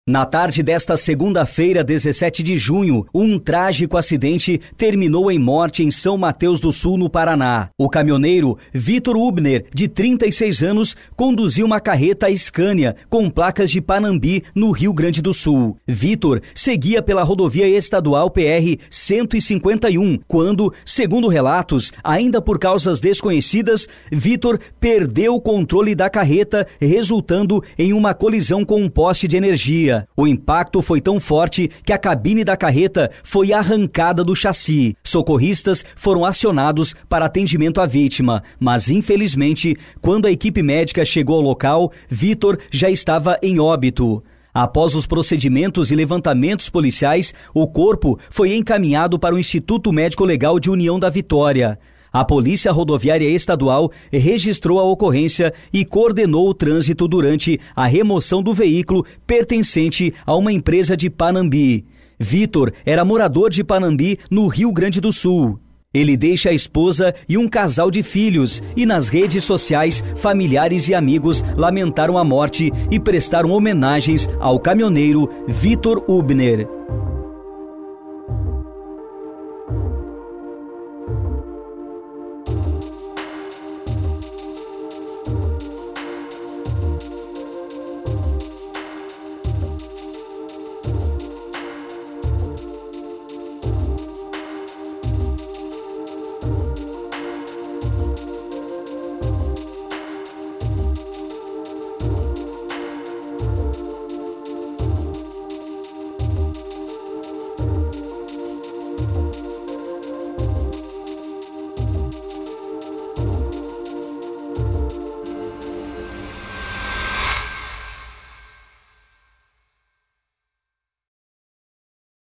Na tarde desta segunda-feira, 17 de junho, um trágico acidente terminou em morte em São Mateus do Sul, no Paraná. O caminhoneiro Vitor Hubner, de 36 anos, conduziu uma carreta Scania com placas de Panambi, no Rio Grande do Sul. Vitor seguia pela rodovia estadual PR-151, quando, segundo relatos, ainda por causas desconhecidas, Vitor perdeu o controle da carreta, resultando em uma colisão com um poste de energia. O impacto foi tão forte que a cabine da carreta foi arrancada do chassi. Socorristas foram acionados para atendimento à vítima, mas infelizmente, quando a equipe médica chegou ao local, Vitor já estava em óbito. Após os procedimentos e levantamentos policiais, o corpo foi encaminhado para o Instituto Médico Legal de União da Vitória. A Polícia Rodoviária Estadual registrou a ocorrência e coordenou o trânsito durante a remoção do veículo pertencente a uma empresa de Panambi. Vitor era morador de Panambi, no Rio Grande do Sul. Ele deixa a esposa e um casal de filhos e nas redes sociais, familiares e amigos lamentaram a morte e prestaram homenagens ao caminhoneiro Vitor Hubner.